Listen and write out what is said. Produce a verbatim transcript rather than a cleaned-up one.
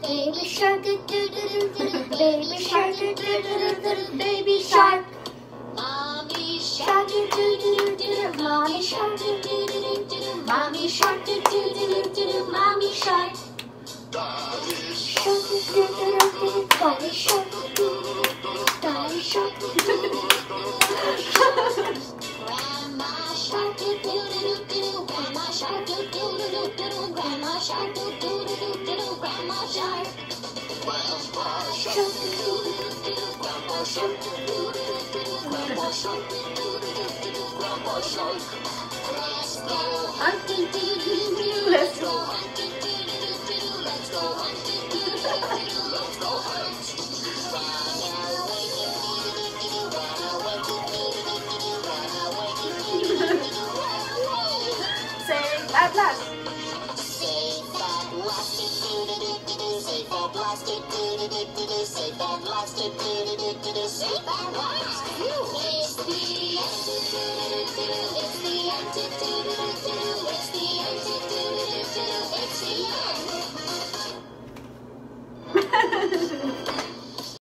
Baby shark, do do do do. Baby shark, do do do do. Baby shark. Mommy shark, do do do do. Mommy shark, do do do do. Mommy shark, do do do do. Mommy shark. Daddy shark, do do do do. Daddy shark, do do do. Daddy shark, do do do. Grandma shark, do do do do. Grandma shark, do do do do. Grandma shark, do do do do. Grandma shark. Grandpa shark, do do do do. Grandpa shark, do do do do. Grandpa shark, do do do do. Grandpa shark. Let's go hunting, do do do. Let's go hunting, do do do. Let's go hunting, do do do. Let's go hunt. Run away, do do do. Run away, do do do. Run away, do do do. Run away. Say at last. Save that last, do do do do. Save that last, do do do do. Save that last, do do do do. Save that last. It's the end, do do do. It's the end, do do do. It's the end, do do do. It's the end.